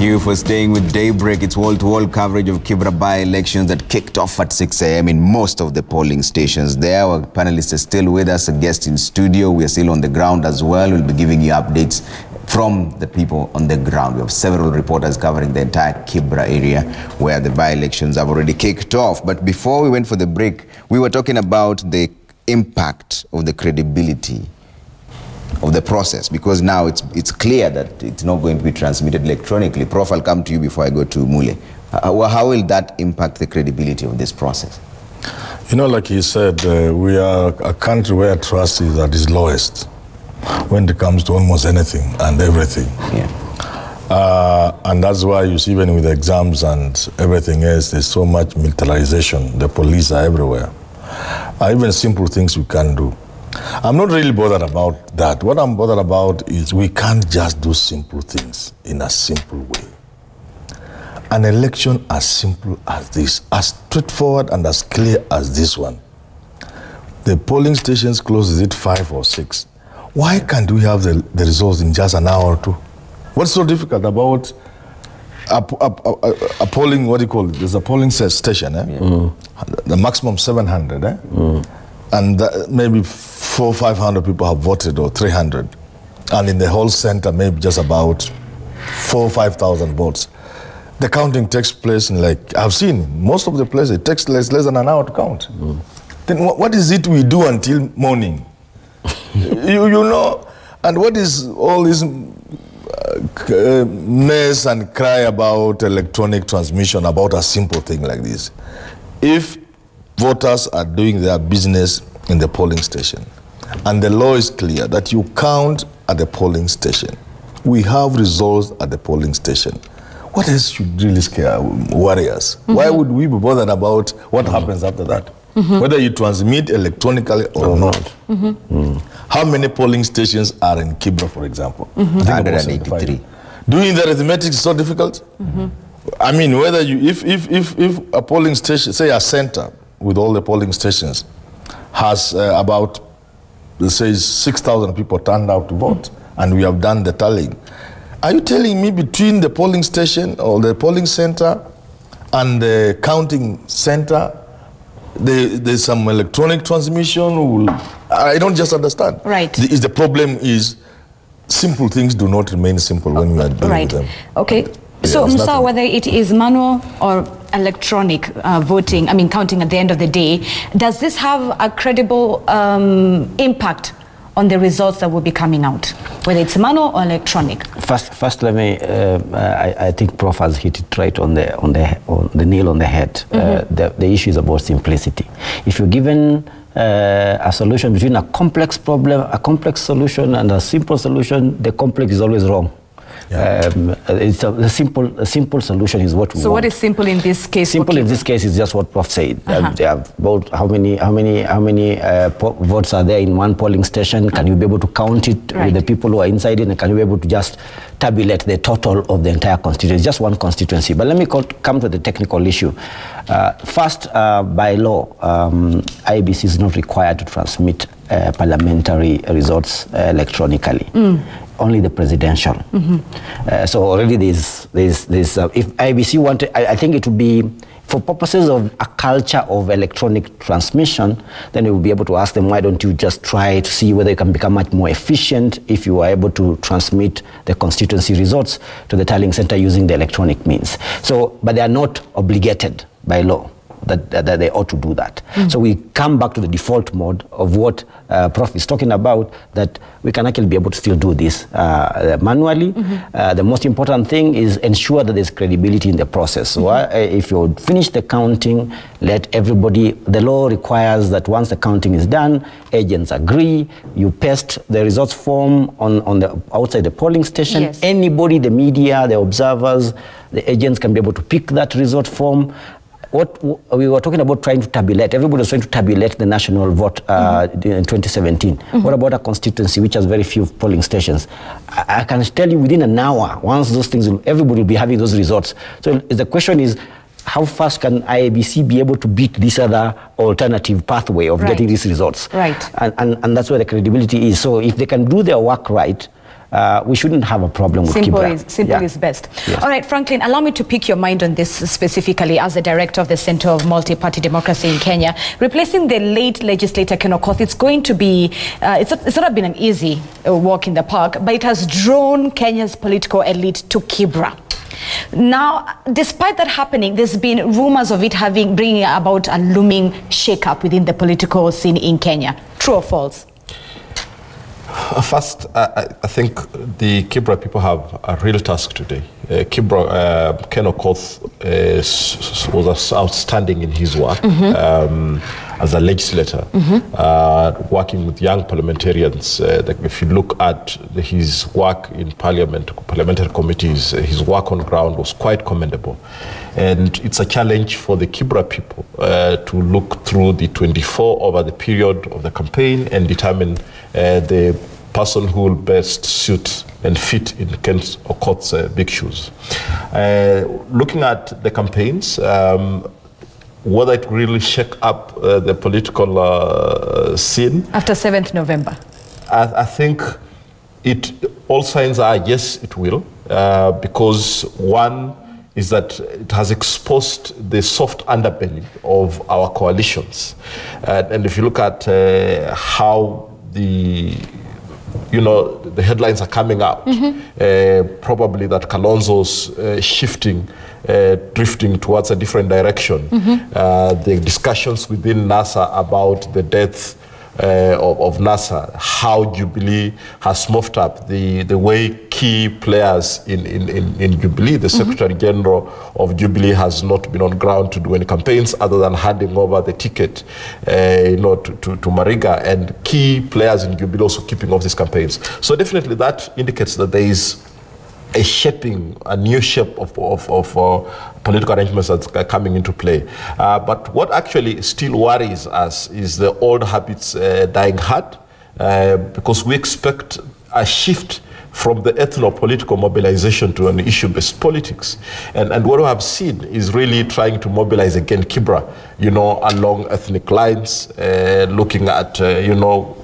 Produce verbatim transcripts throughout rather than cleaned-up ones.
you for staying with Daybreak. It's wall-to-wall coverage of Kibra by-elections that kicked off at six A M in most of the polling stations there. Our panelists are still with us, a guest in studio. We are still on the ground as well. We'll be giving you updates from the people on the ground. We have several reporters covering the entire Kibra area where the by-elections have already kicked off. But before we went for the break, we were talking about the impact of the credibility of the process, because now it's it's clear that it's not going to be transmitted electronically. Prof, I'll come to you before I go to Mule. How, how will that impact the credibility of this process? You know, like he said, uh, we are a country where trust is at its lowest when it comes to almost anything and everything. Yeah. Uh, and that's why you see, even with exams and everything else, there's so much militarization. The police are everywhere. Uh, even simple things we can do. I'm not really bothered about that. What I'm bothered about is we can't just do simple things in a simple way. An election as simple as this, as straightforward and as clear as this one. The polling stations close at five or six. Why can't we have the, the results in just an hour or two? What's so difficult about a, a, a, a polling, what do you call it? There's a polling station, eh? Yeah. Mm. The maximum seven hundred, eh? Mm. And uh, maybe four or five hundred people have voted, or three hundred. And in the whole center, maybe just about four or five thousand votes. The counting takes place in, like, I've seen most of the places, it takes less, less than an hour to count. Mm. Then what, what is it we do until morning? you, you know, and what is all this uh, mess and cry about electronic transmission, about a simple thing like this? If voters are doing their business in the polling station, and the law is clear that you count at the polling station, we have results at the polling station. What else should really scare warriors? Mm-hmm. Why would we be bothered about what mm-hmm. happens after that? Mm-hmm. Whether you transmit electronically or oh, not. Mm-hmm. Mm. How many polling stations are in Kibra, for example? Mm-hmm. one hundred eighty-three. Doing the arithmetic is so difficult? Mm-hmm. I mean, whether you, if, if, if, if a polling station, say a center with all the polling stations, has uh, about, let's say, six thousand people turned out to vote, mm-hmm. and we have done the tallying. Are you telling me between the polling station or the polling center and the counting center, there, there's some electronic transmission? I don't just understand. Right. The, is the problem is simple things do not remain simple when we are dealing right. with them. Okay. Yeah, so, Musa, whether it is manual or electronic uh, voting, I mean counting at the end of the day, does this have a credible um, impact on the results that will be coming out, whether it's manual or electronic? First, first, let me. Uh, I, I think Prof has hit it right on the on the on the nail on the head. Mm-hmm. uh, the, the issue is about simplicity. If you're given uh, a solution between a complex problem, a complex solution, and a simple solution, the complex is always wrong. Yeah. Um, it's a, a simple, a simple solution is what we so want. What is simple in this case? Simple in this case is just what Prof said. Uh-huh. They have about how many, how many, how many uh, votes are there in one polling station? Can you be able to count it right. with the people who are inside it? And can you be able to just tabulate the total of the entire constituency? Just one constituency. But let me come to the technical issue. Uh, first, uh, by law, um, I B C is not required to transmit uh, parliamentary results uh, electronically. Mm. Only the presidential. Mm-hmm. uh, so already there's, there's, there's uh, if I B C wanted, I, I think it would be, for purposes of a culture of electronic transmission, then we will be able to ask them, why don't you just try to see whether you can become much more efficient if you are able to transmit the constituency results to the tallying center using the electronic means. So, but they are not obligated by law that, that, that they ought to do that. Mm-hmm. So we come back to the default mode of what uh, Prof is talking about, that we can actually be able to still do this uh, manually. Mm-hmm. uh, the most important thing is ensure that there's credibility in the process. So mm-hmm. uh, if you finish the counting, let everybody, the law requires that once the counting is done, agents agree, you paste the results form on, on the outside the polling station. Yes. Anybody, the media, the observers, the agents can be able to pick that result form. What we were talking about trying to tabulate, everybody was trying to tabulate the national vote uh, mm-hmm. in twenty seventeen. Mm-hmm. What about a constituency which has very few polling stations? I, I can tell you within an hour, once those things, everybody will be having those results. So the question is, how fast can I B C be able to beat this other alternative pathway of right. getting these results? Right. And, and, and that's where the credibility is. So if they can do their work right, uh, we shouldn't have a problem with simple Kibra. Is, simple yeah. is best. Yes. All right, Franklin, allow me to pick your mind on this specifically as the director of the Center of Multi-Party Democracy in Kenya. Replacing the late legislator Ken Okoth, it's going to be, uh, it's, it's not been an easy uh, walk in the park, but it has drawn Kenya's political elite to Kibra. Now, despite that happening, there's been rumors of it having, bringing about a looming shake-up within the political scene in Kenya. True or false? First, I, I think the Kibra people have a real task today. Uh, Kibra, uh, Ken Okoth uh, was outstanding in his work mm-hmm. um, as a legislator, mm-hmm. uh, working with young parliamentarians. Uh, like if you look at the, his work in parliament, parliamentary committees, uh, his work on ground was quite commendable. And it's a challenge for the Kibra people uh, to look through the twenty-four over the period of the campaign and determine uh, the person who will best suit and fit in Ken Okoth's uh, big shoes. Uh, looking at the campaigns, um, whether it really shake up uh, the political uh, scene. After seventh November. I, I think it, all signs are yes, it will, uh, because one is that it has exposed the soft underbelly of our coalitions. Uh, and if you look at uh, how the you know, the headlines are coming out, mm-hmm. uh, probably that Kalonzo's uh, shifting, uh, drifting towards a different direction. Mm-hmm. uh, the discussions within NASA about the death uh, of, of NASA, how Jubilee has morphed up, the, the way key players in, in, in, in Jubilee, the mm-hmm. Secretary General of Jubilee has not been on ground to do any campaigns other than handing over the ticket uh, you know, to, to, to Mariga, and key players in Jubilee also keeping off these campaigns. So definitely that indicates that there is a shaping, a new shape of, of, of uh, political arrangements that's coming into play. Uh, but what actually still worries us is the old habits uh, dying hard, uh, because we expect a shift from the ethno-political mobilization to an issue-based politics. And, and what we have seen is really trying to mobilize again Kibra, you know, along ethnic lines, uh, looking at, uh, you know,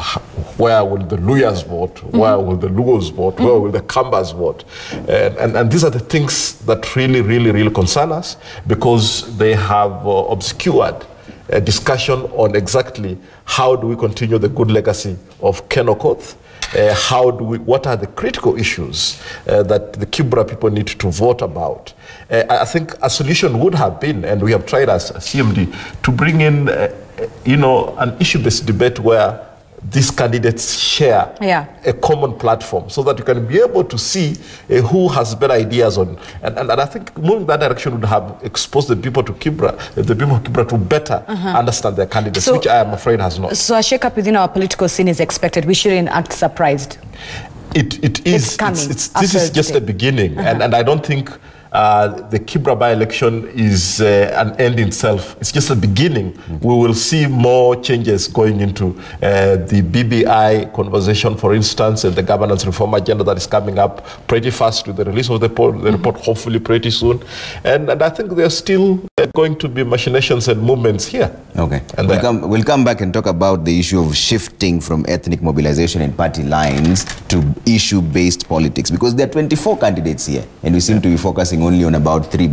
where will the Luyas vote, mm-hmm. where will the Luos vote, mm-hmm. where will the Kambas vote. And, and, and these are the things that really, really, really concern us, because they have uh, obscured a discussion on exactly how do we continue the good legacy of Ken Okoth. Uh, how do we, what are the critical issues uh, that the Kibra people need to vote about? Uh, I think a solution would have been, and we have tried as a C M D, to bring in, uh, you know, an issue-based debate where these candidates share yeah. a common platform, so that you can be able to see uh, who has better ideas on. And, and, and I think moving that direction would have exposed the people to Kibra, the people of Kibra to better uh-huh. understand their candidates, so, which I am afraid has not. So a shake-up within our political scene is expected. We shouldn't act surprised. It, it is. It's coming. It's, it's, this is just today. a beginning. Uh-huh. and, and I don't think Uh, the Kibra by-election is uh, an end in itself. It's just a beginning. Mm-hmm. We will see more changes going into uh, the B B I conversation, for instance, and the governance reform agenda that is coming up pretty fast with the release of the, po- the mm-hmm. report, hopefully pretty soon. And, and I think there's still uh, going to be machinations and movements here. Okay. And we'll come, we'll come back and talk about the issue of shifting from ethnic mobilization and party lines to issue-based politics, because there are twenty-four candidates here, and we seem yeah. to be focusing only on about three.